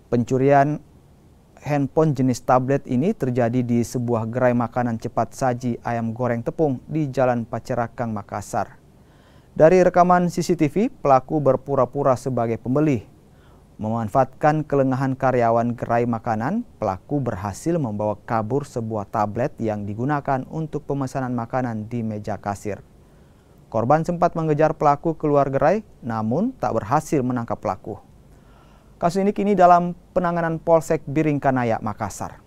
Pencurian handphone jenis tablet ini terjadi di sebuah gerai makanan cepat saji ayam goreng tepung di Jalan Pacerakang, Makassar. Dari rekaman CCTV, pelaku berpura-pura sebagai pembeli. Memanfaatkan kelengahan karyawan gerai makanan, pelaku berhasil membawa kabur sebuah tablet yang digunakan untuk pemesanan makanan di meja kasir. Korban sempat mengejar pelaku keluar gerai, namun tak berhasil menangkap pelaku. Kasus ini kini dalam penanganan Polsek Biringkanaya, Makassar.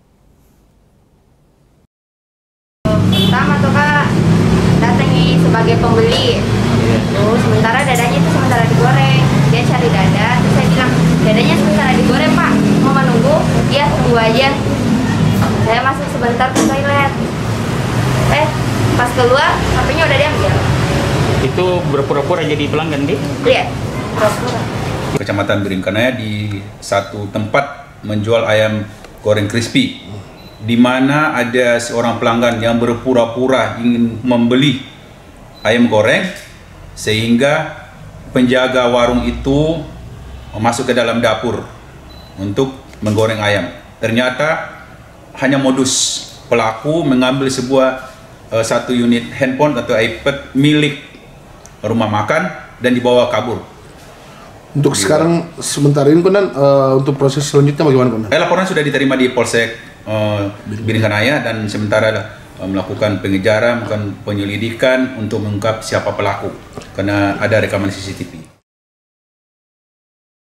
Pertama tuh Kak, datangi sebagai pembeli. Terus sementara dadanya itu sementara digoreng. Dia cari dada, terus saya bilang, dadanya sementara digoreng Pak, mau menunggu? Iya, tunggu aja. Saya masuk sebentar ke toilet. Pas keluar, HP-nya udah diambil. Itu berpura-pura jadi pelanggan, Di? Iya, pura-pura. Kecamatan Biringkanaya di satu tempat menjual ayam goreng crispy, di mana ada seorang pelanggan yang berpura-pura ingin membeli ayam goreng, sehingga penjaga warung itu masuk ke dalam dapur untuk menggoreng ayam. Ternyata hanya modus pelaku mengambil satu unit handphone atau iPad milik rumah makan dan dibawa kabur. Untuk sekarang sementara ini Komandan, untuk proses selanjutnya bagaimana Komandan? Laporan sudah diterima di Polsek Biringkanaya dan sementara melakukan pengejaran, penyelidikan untuk mengungkap siapa pelaku karena ada rekaman CCTV.